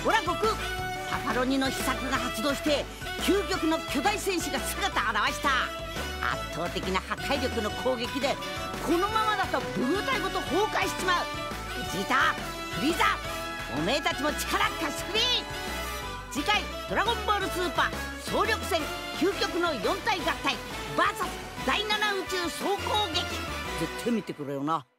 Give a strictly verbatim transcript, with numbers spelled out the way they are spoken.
ほら悟空、パパロニの秘策が発動して究極の巨大戦士が姿を現した。圧倒的な破壊力の攻撃でこのままだとブルー体ごと崩壊しちまう。ベジータ、フリーザ、おめえたちも力貸してくれ。次回「ドラゴンボールスーパー総力戦究極のよん体合体 ブイエス 第なな宇宙総攻撃」絶対見てくれよな。